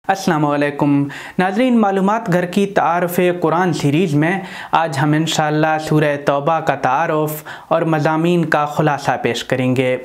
अस्सलाम वालेकुम नाज़रीन, मालूमात घर की तारुफ़ कुरान सीरीज़ में आज हम इंशाअल्लाह सूरह तौबा का तारुफ़ और मज़ामीन का ख़ुलासा पेश करेंगे।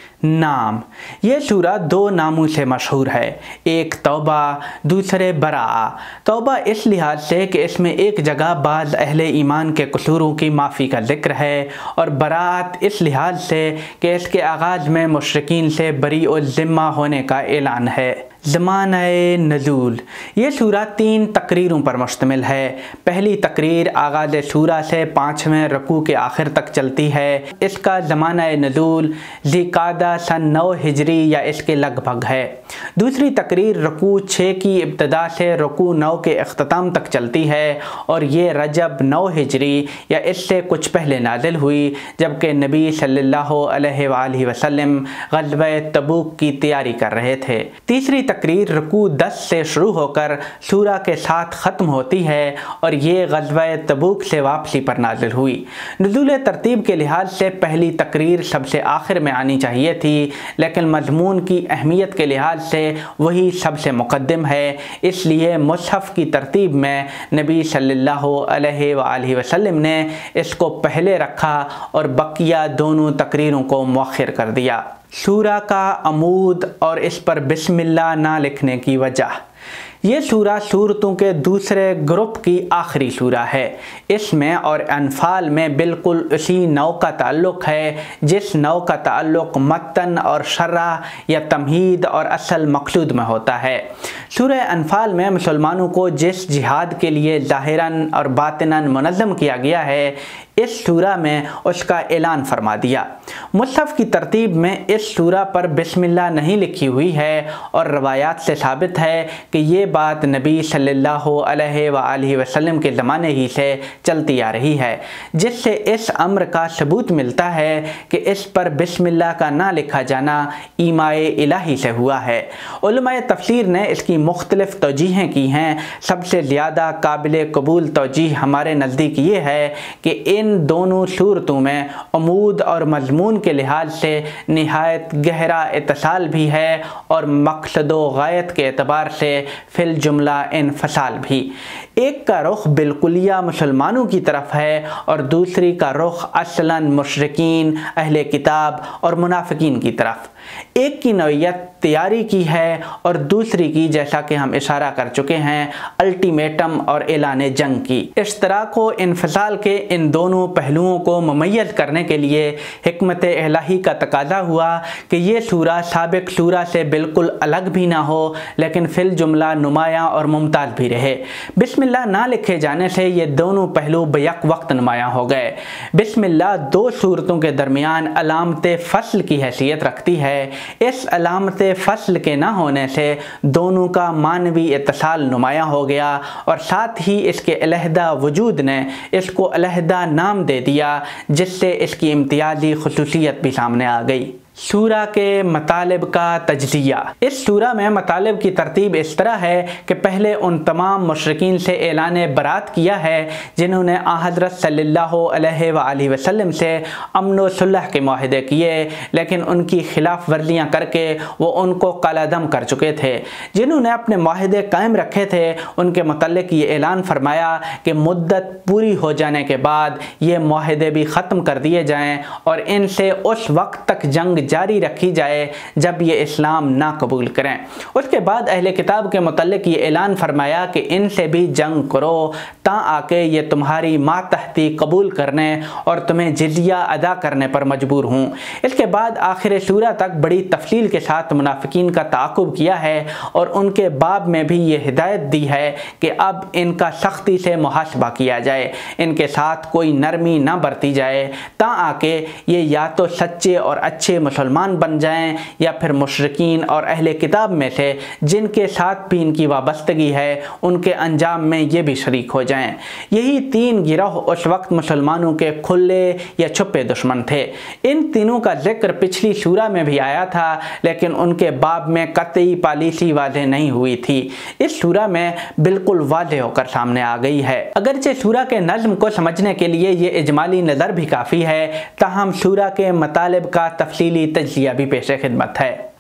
नाम, ये सूरा दो नामों से मशहूर है, एक तौबा दूसरे बराआ। तौबा इस लिहाज से कि इसमें एक जगह बाज़ अहले ईमान के कसूरों की माफ़ी का ज़िक्र है, और बराअत इस लिहाज से कि इसके आगाज़ में मुशरिकीन से बरी और ज़िम्मा होने का ऐलान है। ज़माने नज़ूल, ये सूरा 3 तकरीरों पर मुश्तमिल है। पहली तकरीर आगाज़ सूरा से 5वें रकू के आखिर तक चलती है। इसका ज़माना नज़ूल ज़िकादा सन 9 हिजरी या इसके लगभग है। दूसरी तकरीर रकू 6 की इब्तदा से रकू 9 के अख्ताम तक चलती है, और ये रजब 9 हिजरी या इससे कुछ पहले नाजिल हुई, जबकि नबी सल्लल्लाहु अलैहि वसल्लम ग़ज़वा तबूक की तैयारी कर रहे थे। तीसरी तकरीर रकू 10 से शुरू होकर सूरा के साथ ख़त्म होती है, और ये ग़ज़वा तबूक से वापसी पर नाजिल हुई। नुज़ूल तरतीब के लिहाज से पहली तकरीर सबसे आखिर में आनी चाहिए थी, लेकिन मज़मून की अहमियत के लिहाज से वही सबसे मुक़द्दम है। इसलिए मुसहफ़ की तरतीब में नबी सल्लल्लाहु अलैहि वसल्लम ने इसको पहले रखा और बकिया दोनों तकरीरों को मुअख्खर कर दिया। सूरा का अमूद और इस पर बिस्मिल्लाह ना लिखने की वजह। ये सूरा सूरतों के दूसरे ग्रुप की आखिरी सूरा है। इसमें और अनफाल में बिल्कुल उसी नौ का ताल्लुक़ है जिस नौ का ताल्लुक़ मतन और शर्रा या तमहीद और असल मकसूद में होता है। सूरह अनफाल में मुसलमानों को जिस जिहाद के लिए ज़ाहिरन और बातिनन मुनज़्ज़म किया गया है, इस सूरा में उसका ऐलान फरमा दिया। मुसहफ़ की तरतीब में इस सूरा पर बिस्मिल्लाह नहीं लिखी हुई है, और रवायात से साबित है कि ये बात नबी सल्लल्लाहु अलैहि वसल्लम के ज़माने ही से चलती आ रही है, जिससे इस अम्र का सबूत मिलता है कि इस पर बिस्मिल्लाह का ना लिखा जाना ईमाए इलाही से हुआ है। उलमाए तफसीर ने इसकी मुख्तलिफ़ तौजीहें की हैं। सबसे ज़्यादा काबिल कबूल तौजीह हमारे नज़दीक ये है कि इन दोनों सूरतों में अमूद और मज़मून के लिहाज से निहायत गहरा इत्तिसाल भी है, और मकसद व गायत के एतबार से फिल जुमला इनफसाल भी। एक का रुख बिल्कुलिया मुसलमानों की तरफ है, और दूसरी का रुख असलन मुशरिकीन, अहले किताब और मुनाफिकीन की तरफ। एक की नौइयत तैयारी की है, और दूसरी की, जैसा कि हम इशारा कर चुके हैं, अल्टीमेटम और ऐलान जंग की। इश्तराक व इनफसाल के इन दोनों पहलुओं को मुमय्यज़ करने के लिए हिकमत इलाही का तकाज़ा हुआ कि ये सूरा साबिक सूरा से बिल्कुल अलग भी ना हो, लेकिन फिल जुमला नुमायाँ और मुमताज़ भी रहे। बिस्मिल्लाह ना लिखे जाने से ये दोनों पहलू बैक वक्त नुमायाँ हो गए। बिस्मिल्लाह 2 सूरतों के दरमियान अलामत फ़स्ल की हैसियत रखती है। इस अलामत फ़स्ल के ना होने से दोनों का मानवी इत्तिसाल नुमायाँ हो गया, और साथ ही इसके अलहदा वजूद ने इसको अलहदा नाम दे दिया, जिससे इसकी इम्तियाज़ी खुसूसियत भी सामने आ गई। सूरा के मतालिब का तजज़िया। इस सूरा में मतालिब की तरतीब इस तरह है कि पहले उन तमाम मुशरिकीन से ऐलान बरात किया है जिन्होंने हज़रत सल्लल्लाहु अलैहि वसल्लम से अमन व सुलह के मुआहदे किए, लेकिन उनकी खिलाफ वर्जियाँ करके वो उनको कलादम कर चुके थे। जिन्होंने अपने मुआहदे कायम रखे थे उनके मुतल्लिक़ ये ऐलान फरमाया कि मुद्दत पूरी हो जाने के बाद ये मुआहदे भी ख़त्म कर दिए जाएँ, और इनसे उस वक्त तक जंग जारी रखी जाए जब ये इस्लाम ना कबूल करें। उसके बाद अहले किताब के मुतल्लिक़ ये ऐलान फरमाया कि इनसे भी जंग करो ता आके ये तुम्हारी मातहती कबूल करने और तुम्हें जिज़िया अदा करने पर मजबूर हूँ। इसके बाद आखिर सूरा तक बड़ी तफसील के साथ मुनाफिकीन का ताक़ुब किया है, और उनके बाब में भी ये हिदायत दी है कि अब इनका सख्ती से मुहासबा किया जाए, इनके साथ कोई नरमी ना बरती जाए, ता आके ये या तो सच्चे और अच्छे मुसलमान बन जाएं, या फिर मुशरिकीन और अहले किताब में से जिनके साथ भी इनकी वाबस्तगी है उनके अंजाम में ये भी शरीक हो जाएं। यही 3 गिरोह उस वक्त मुसलमानों के खुले या छुपे दुश्मन थे। इन तीनों का जिक्र पिछली सूरा में भी आया था, लेकिन उनके बाब में कतई पॉलिसी वाज़ेह नहीं हुई थी। इस सूरा में बिल्कुल वाज़ेह होकर सामने आ गई है। अगरचे सूरा के नज़्म को समझने के लिए ये इजमाली नज़र भी काफ़ी है, ताहम सूरा के मतालिब का तफसीली तज्ज़िया भी पेश खिदमत है।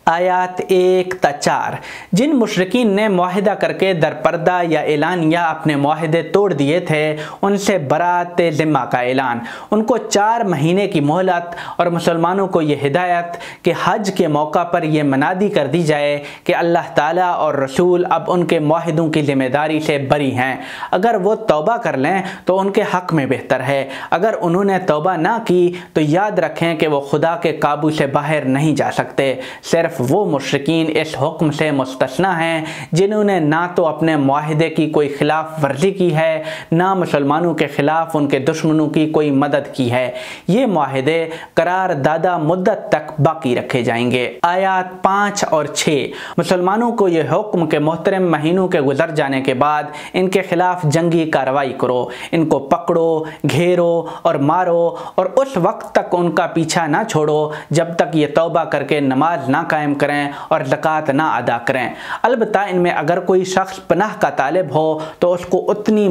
آیات 1 تا 4۔ جن مشرکین نے معاہدہ کر کے درپردہ یا اعلانیہ اپنے معاہدے توڑ دیے تھے ان سے برات ذمہ کا اعلان، ان کو 4 مہینے کی مہلت، اور مسلمانوں کو یہ ہدایت کہ حج کے موقع پر یہ منادی کر دی جائے کہ اللہ تعالیٰ اور رسول اب ان کے معاہدوں کی ذمہ داری سے بری ہیں، اگر وہ توبہ کر لیں تو ان کے حق میں بہتر ہے، اگر انہوں نے توبہ نہ کی تو یاد رکھیں کہ وہ خدا کے قابو سے باہر نہیں جا سکتے۔ صرف وہ مشرکین اس حکم سے مستثنی ہیں جنہوں نے نہ تو اپنے معاہدے کی کوئی خلاف ورزی کی ہے، نہ مسلمانوں کے خلاف ان کے دشمنوں کی کوئی مدد کی ہے۔ یہ معاہدے قرار دادہ مدت تک باقی رکھے جائیں گے۔ آیات 5 اور 6۔ مسلمانوں کو یہ حکم کہ محترم مہینوں کے گزر جانے کے بعد ان کے خلاف جنگی کارروائی کرو، ان کو پکڑو، گھیرو اور مارو، اور اس وقت تک ان کا پیچھا نہ چھوڑو جب تک یہ توبہ کر کے نماز نہ قائم کریں اور زکوٰۃ نہ ادا کریں۔ البتہ ان میں اگر کوئی شخص پناہ کا طالب ہو تو اس کو اتنی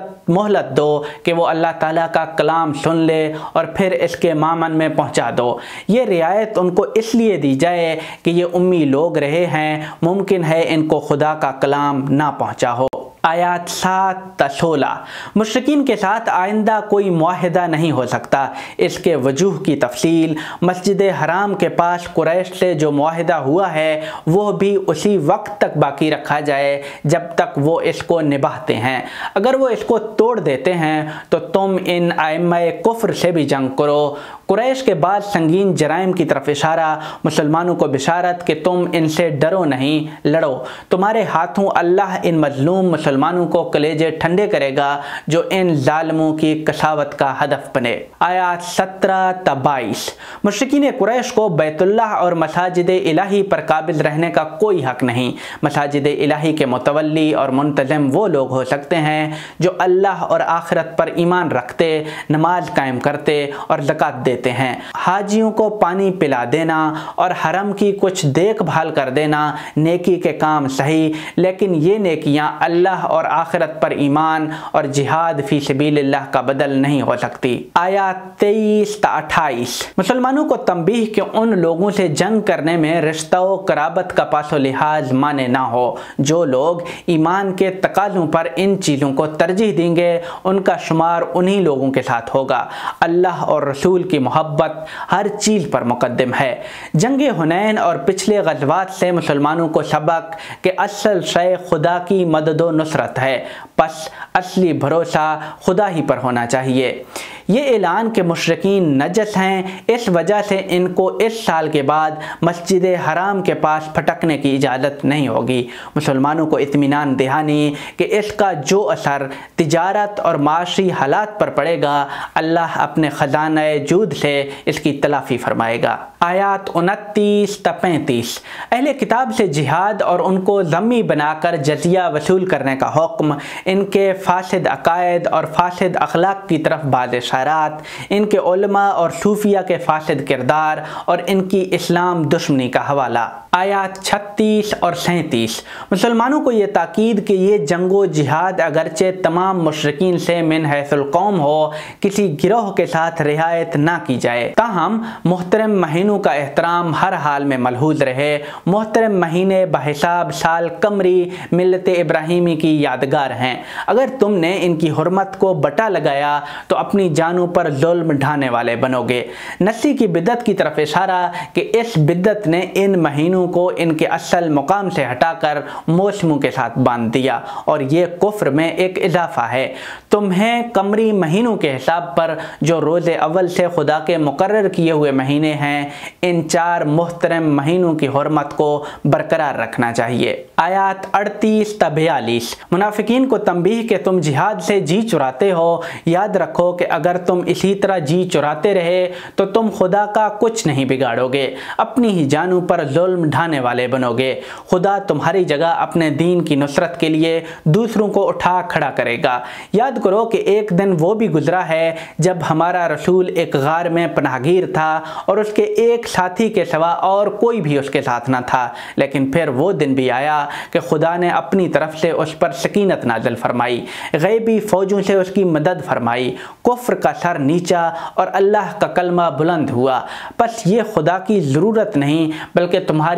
مہلت دو کہ وہ اللہ تعالیٰ کا کلام سن لے اور پھر اس کے مامن میں پہنچا دو۔ یہ رعایت ان کو اس لیے دی جائے کہ یہ امی لوگ رہے ہیں، ممکن ہے ان کو خدا کا کلام نہ پہنچا ہو۔ آیات 7 تا 16۔ مشرکین کے ساتھ آئندہ کوئی معاہدہ نہیں ہو سکتا۔ اس کے وجوہ کی تفصیل، مسجد حرام کے پاس قریش سے جو معاہدہ ہوا ہے وہ بھی اسی وقت تک باقی رکھا جائے جب تک وہ اس کو نبھاتے ہیں۔ اگر وہ اس کو توڑ دیتے ہیں تو تم ان ائمہ کفر سے بھی جنگ کرو۔ قریش کے بعد سنگین جرائم کی طرف اشارہ، مسلمانوں کو بشارت کہ تم ان سے ڈرو نہیں، لڑو، تمہارے ہاتھوں اللہ ان مظلوم مسلمانوں کو کلیجے ٹھنڈے کرے گا جو ان ظالموں کی کساوت کا ہدف بنے۔ آیات 17 تا 22۔ مشرکین قریش کو بیت اللہ اور مساجد الہی پر قابض رہنے کا کوئی حق نہیں۔ مساجد الہی کے متولی اور منتظم وہ لوگ ہو سکتے ہیں جو اللہ اور آخرت پر ایمان رکھتے، نماز قائم کرتے اور زکوٰۃ دیتے ہیں۔ حاجیوں کو پانی پلا دینا اور حرم کی کچھ دیکھ بھال کر دینا نیکی کے کام صحیح، لیکن یہ نیکیاں اللہ اور آخرت پر ایمان اور جہاد فی سبیل اللہ کا بدل نہیں ہو سکتی۔ آیات 23 تا 28۔ مسلمانوں کو تنبیہ کہ ان لوگوں سے جنگ کرنے میں رشتہ و قرابت کا پاس و لحاظ مانے نہ ہو۔ جو لوگ ایمان کے تقاضوں پر ان چیزوں کو ترجیح دیں گے ان کا شمار انہی لوگوں کے ساتھ ہوگا۔ اللہ اور رسول کی محبت ہر چیز پر مقدم ہے۔ جنگ حنین اور پچھلے غزوات سے مسلمانوں کو سبق کہ اصل شے خدا کی مدد و نصرت ہے، پس اصلی بھروسہ خدا ہی پر ہونا چاہیے۔ یہ اعلان کہ مشرکین نجس ہیں، اس وجہ سے ان کو اس سال کے بعد مسجد حرام کے پاس پھٹکنے کی اجازت نہیں ہوگی۔ مسلمانوں کو اطمینان دہانی کہ اس کا جو اثر تجارت اور معاشی حالات پر پڑے گا اللہ اپنے خزانہ جود سے اس کی تلافی فرمائے گا۔ آیات 29 تا 35۔ اہل کتاب سے جہاد اور ان کو ذمی بنا کر جزیہ وصول کرنے کا حکم، ان کے فاسد عقائد اور فاسد اخلاق کی طرف بعض اشارات، ان کے علماء اور صوفیہ کے فاسد کردار اور ان کی اسلام دشمنی کا حوالہ۔ آیات 36 اور 37۔ مسلمانوں کو یہ تاکید کہ یہ جنگ و جہاد اگرچہ تمام مشرکین سے من حیث القوم ہو کسی گروہ کے ساتھ رعایت نہ کی جائے، تاہم محترم مہینوں کا احترام ہر حال میں ملحوظ رہے۔ محترم مہینے بحساب سال قمری ملت ابراہیمی کی یادگار ہیں۔ اگر تم نے ان کی حرمت کو بٹا لگایا تو اپنی جانوں پر ظلم ڈھانے والے بنو گے۔ نسی کی بدعت کی طرف اشارہ کہ اس بدعت نے ان مہینوں کو ان کے اصل مقام سے ہٹا کر موسموں کے ساتھ باندھ دیا اور یہ کفر میں ایک اضافہ ہے۔ تمہیں قمری مہینوں کے حساب پر جو روز اول سے خدا کے مقرر کیے ہوئے مہینے ہیں ان 4 محترم مہینوں کی حرمت کو برقرار رکھنا چاہیے۔ آیات 38 تا 42۔ منافقین کو تنبیہ کہ تم جہاد سے جی چراتے ہو، یاد رکھو کہ اگر تم اسی طرح جی چراتے رہے تو تم خدا کا کچھ نہیں بگاڑو گے، اپنی ہی جانوں پر ظلم ڈھانے والے بنو گے۔ خدا تمہاری جگہ اپنے دین کی نصرت کے لیے دوسروں کو اٹھا کھڑا کرے گا۔ یاد کرو کہ ایک دن وہ بھی گزرا ہے جب ہمارا رسول ایک غار میں پناہ گیر تھا اور اس کے ایک ساتھی کے سوا اور کوئی بھی اس کے ساتھ نہ تھا، لیکن پھر وہ دن بھی آیا کہ خدا نے اپنی طرف سے اس پر سکینت نازل فرمائی، غیبی فوجوں سے اس کی مدد فرمائی، کفر کا سر نیچا اور اللہ کا کلمہ بلند ہوا۔ پس یہ خدا کی ضرورت نہیں بلکہ تمہاری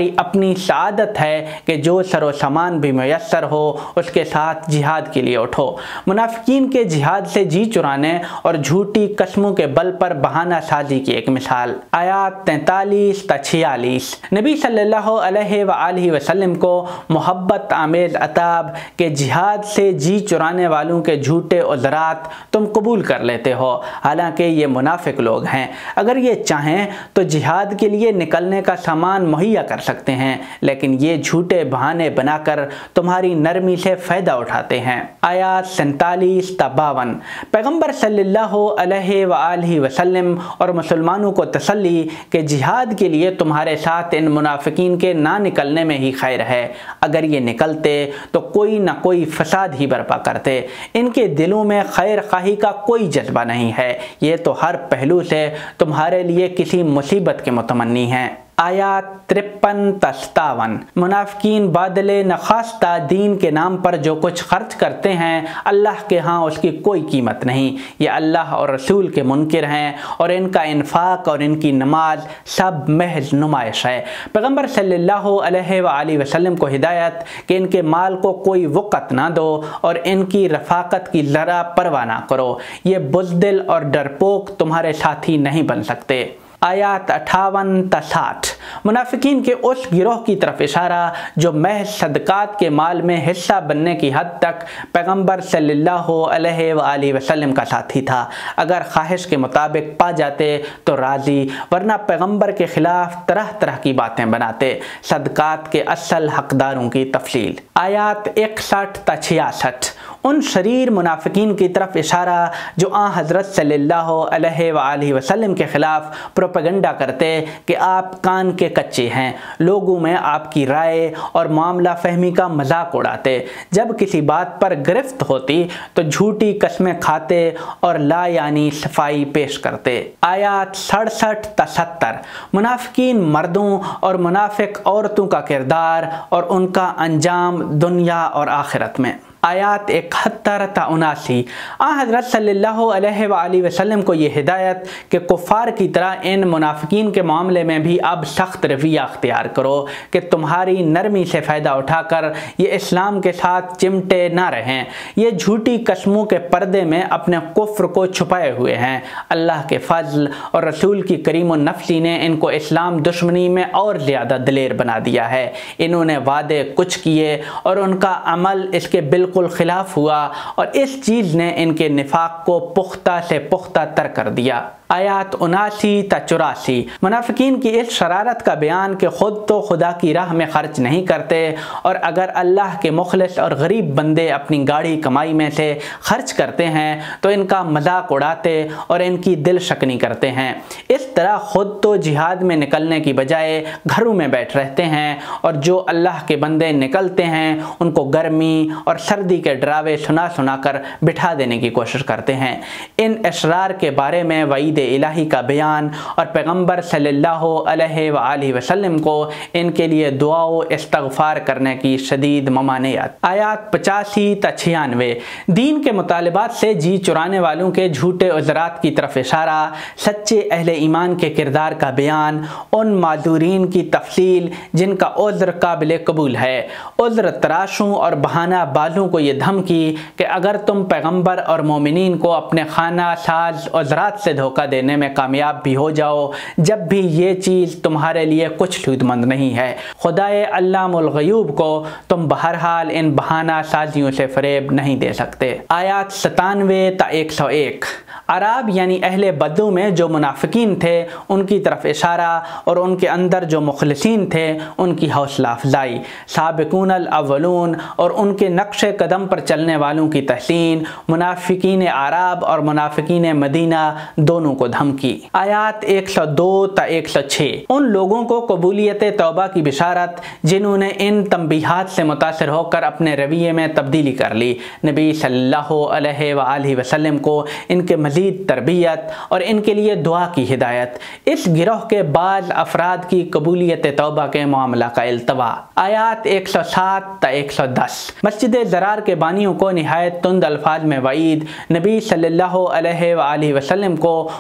تمہاری اپنی سعادت ہے کہ جو سر و سامان بھی میسر ہو اس کے ساتھ جہاد کے لیے اٹھو۔ منافقین کے جہاد سے جی چرانے اور جھوٹی قسموں کے بل پر بہانہ سازی کی ایک مثال۔ آیات 43 تا 46۔ نبی صلی اللہ علیہ وآلہ وسلم کو محبت آمیز عتاب کہ جہاد سے جی چرانے والوں کے جھوٹے عذرات تم قبول کر لیتے ہو، حالانکہ یہ منافق لوگ ہیں۔ اگر یہ چاہیں تو جہاد کے لیے نکلنے کا سامان مہیا کر سکتے ہیں، لیکن یہ جھوٹے بہانے بنا کر تمہاری نرمی سے فائدہ اٹھاتے ہیں۔ آیات 47 تا 52۔ پیغمبر صلی اللہ علیہ وآلہ وسلم اور مسلمانوں کو تسلی کہ جہاد کے لیے تمہارے ساتھ ان منافقین کے نہ نکلنے میں ہی خیر ہے۔ اگر یہ نکلتے تو کوئی نہ کوئی فساد ہی برپا کرتے۔ ان کے دلوں میں خیر خواہی کا کوئی جذبہ نہیں ہے، یہ تو ہر پہلو سے تمہارے لیے کسی مصیبت کے متمنی ہیں۔ آیات 53 تا 57۔ منافقین بادل نخواستہ دین کے نام پر جو کچھ خرچ کرتے ہیں اللہ کے ہاں اس کی کوئی قیمت نہیں۔ یہ اللہ اور رسول کے منکر ہیں اور ان کا انفاق اور ان کی نماز سب محض نمائش ہے۔ پیغمبر صلی اللہ علیہ وآلہ وسلم کو ہدایت کہ ان کے مال کو کوئی وقت نہ دو اور ان کی رفاقت کی ذرا پرواہ نہ کرو۔ یہ بزدل اور ڈرپوک تمہارے ساتھی نہیں بن سکتے۔ آیات 58 تا 60۔ منافقین کے اس گروہ کی طرف اشارہ جو محض صدقات کے مال میں حصہ بننے کی حد تک پیغمبر صلی اللہ علیہ وآلہ وسلم کا ساتھی تھا۔ اگر خواہش کے مطابق پا جاتے تو راضی، ورنہ پیغمبر کے خلاف طرح طرح کی باتیں بناتے۔ صدقات کے اصل حقداروں کی تفصیل۔ آیات 61 تا 66۔ ان شریر منافقین کی طرف اشارہ جو حضرت صلی اللہ علیہ وآلہ وسلم کے خلاف پروپیگنڈا کرتے کہ آپ کان کے کچے ہیں، لوگوں میں آپ کی رائے اور معاملہ فہمی کا مذاق اڑاتے، جب کسی بات پر گرفت ہوتی تو جھوٹی قسمیں کھاتے اور لا یعنی صفائی پیش کرتے۔ آیات 67 تا 70۔ منافقین مردوں اور منافق عورتوں کا کردار اور ان کا انجام دنیا اور آخرت میں۔ آیات 71 تا 79۔ حضرت صلی اللہ علیہ وآلہ وسلم کو یہ ہدایت کہ کفار کی طرح ان منافقین کے معاملے میں بھی اب سخت رویہ اختیار کرو کہ تمہاری نرمی سے فائدہ اٹھا کر یہ اسلام کے ساتھ چمٹے نہ رہیں۔ یہ جھوٹی قسموں کے پردے میں اپنے کفر کو چھپائے ہوئے ہیں۔ اللہ کے فضل اور رسول کی کریم النفسی نے ان کو اسلام دشمنی میں اور زیادہ دلیر بنا دیا ہے۔ انہوں نے وعدے کچھ کیے اور ان کا عمل اس کے بالکل خلاف ہوا، اور اس چیز نے ان کے نفاق کو پختہ سے پختہ تر کر دیا۔ آیات 79 تا 84۔ منافقین کی اس شرارت کا بیان کہ خود تو خدا کی راہ میں خرچ نہیں کرتے، اور اگر اللہ کے مخلص اور غریب بندے اپنی گاڑی کمائی میں سے خرچ کرتے ہیں تو ان کا مذاق اڑاتے اور ان کی دل شکنی کرتے ہیں۔ اس طرح خود تو جہاد میں نکلنے کی بجائے گھروں میں بیٹھ رہتے ہیں، اور جو اللہ کے بندے نکلتے ہیں ان کو گرمی اور سردی کے ڈراوے سنا سنا کر بٹھا دینے کی کوشش کرتے ہیں۔ ان اشرار کے بارے میں وعید الہی کا بیان اور پیغمبر صلی اللہ علیہ وآلہ وسلم کو ان کے لیے دعا و استغفار کرنے کی شدید ممانعت۔ آیات 85 تا 96۔ دین کے مطالبات سے جی چرانے والوں کے جھوٹے عذرات کی طرف اشارہ، سچے اہل ایمان کے کردار کا بیان، ان معذورین کی تفصیل جن کا عذر قابل قبول ہے۔ عذر تراشوں اور بہانہ بازوں کو یہ دھمکی کہ اگر تم پیغمبر اور مومنین کو اپنے خانہ ساز عذرات سے دھوکہ دینے میں کامیاب بھی ہو جاؤ، جب بھی یہ چیز تمہارے لیے کچھ سود مند نہیں ہے، خدائے علام الغیوب کو تم بہرحال ان بہانہ سازیوں سے فریب نہیں دے سکتے۔ آیات 97 تا 101۔ عرب یعنی اہل بدو میں جو منافقین تھے ان کی طرف اشارہ اور ان کے اندر جو مخلصین تھے ان کی حوصلہ افزائی، سابقون الاولون اور ان کے نقش قدم پر چلنے والوں کی تحسین، منافقین عرب اور منافقین مدینہ دونوں کو دھمکی۔ آیات 102 تا 106۔ ان لوگوں کو قبولیت توبہ کی بشارت جنہوں نے ان تنبیہات سے متاثر ہو کر اپنے رویے میں تبدیلی کر لی۔ نبی صلی اللہ علیہ وآلہ وسلم کو ان کے مزید تربیت اور ان کے لیے دعا کی ہدایت۔ اس گروہ کے بعض افراد کی قبولیت توبہ کے معاملہ کا التوا۔ آیات 107 تا 110۔ مسجد ضرار کے بانیوں کو نہایت تند الفاظ میں وعید، نبی صلی اللہ علیہ وآلہ وسلم کو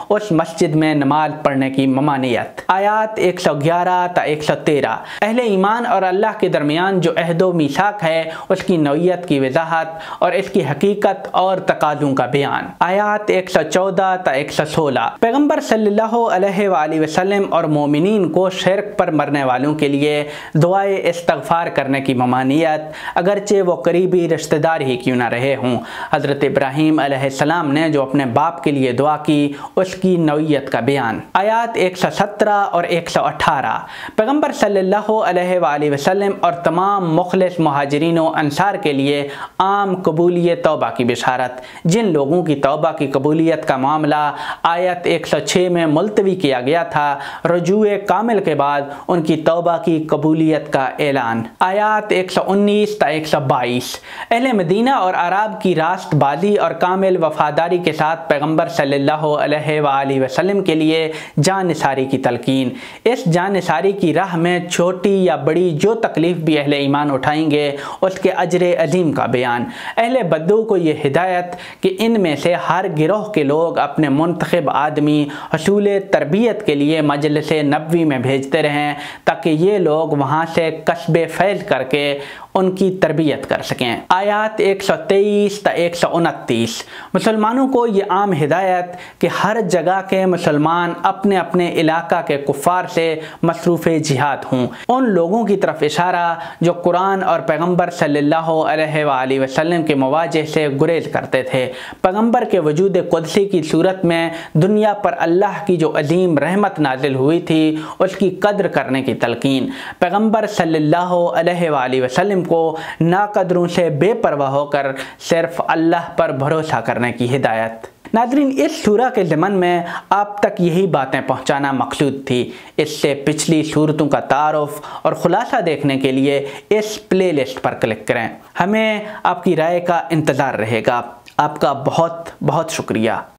اس مسجد میں نماز پڑھنے کی ممانعت۔ آیات 111 تا 113 اہل ایمان اور اللہ کے درمیان جو عہد و میثاق ہے اس کی نوعیت کی وضاحت اور اس کی حقیقت اور تقاضوں کا بیان۔ آیات 114 تا 116 پیغمبر صلی اللہ علیہ وآلہ وسلم اور مومنین کو شرک پر مرنے والوں کے لیے دعائے استغفار کرنے کی ممانعت، اگرچہ وہ قریبی رشتہ دار ہی کیوں نہ رہے ہوں۔ حضرت ابراہیم علیہ السلام نے جو اپنے باپ کے لیے دعا کی اس کی نوعیت کا بیان۔ آیات 117 اور 118 پیغمبر صلی اللہ علیہ وآلہ وسلم اور تمام مخلص مہاجرین و انصار کے لیے عام قبولیت توبہ کی بشارت۔ جن لوگوں کی توبہ کی قبولیت کا معاملہ آیت 106 میں ملتوی کیا گیا تھا، رجوع کامل کے بعد ان کی توبہ کی قبولیت کا اعلان۔ آیات 119 تا 122 اہل مدینہ اور اعراب کی راست بازی اور کامل وفاداری کے ساتھ پیغمبر صلی اللہ علیہ وآلہ وسلم کے لیے جان نثاری کی تلقین۔ اس جان نثاری کی راہ میں چھوٹی یا بڑی جو تکلیف بھی اہل ایمان اٹھائیں گے اس کے اجر عظیم کا بیان۔ اہل بدو کو یہ ہدایت کہ ان میں سے ہر گروہ کے لوگ اپنے منتخب آدمی حصول تربیت کے لیے مجلس نبوی میں بھیجتے رہیں تاکہ یہ لوگ وہاں سے کسب فیض کر کے ان کی تربیت کر سکیں۔ آیات 123 تا 129 مسلمانوں کو یہ عام ہدایت کہ ہر جگہ کے مسلمان اپنے اپنے علاقہ کے کفار سے مصروف جہاد ہوں۔ ان لوگوں کی طرف اشارہ جو قرآن اور پیغمبر صلی اللہ علیہ وآلہ وسلم کے مواجہ سے گریز کرتے تھے۔ پیغمبر کے وجود قدسی کی صورت میں دنیا پر اللہ کی جو عظیم رحمت نازل ہوئی تھی اس کی قدر کرنے کی تلقین۔ پیغمبر صلی اللہ علیہ وآلہ وسلم کو ناقدروں سے بے پرواہ ہو کر صرف اللہ پر بھروسہ کرنے کی ہدایت۔ ناظرین، اس سورہ کے ضمن میں آپ تک یہی باتیں پہنچانا مقصود تھی۔ اس سے پچھلی سورتوں کا تعارف اور خلاصہ دیکھنے کے لیے اس پلے لسٹ پر کلک کریں۔ ہمیں آپ کی رائے کا انتظار رہے گا۔ آپ کا بہت بہت شکریہ۔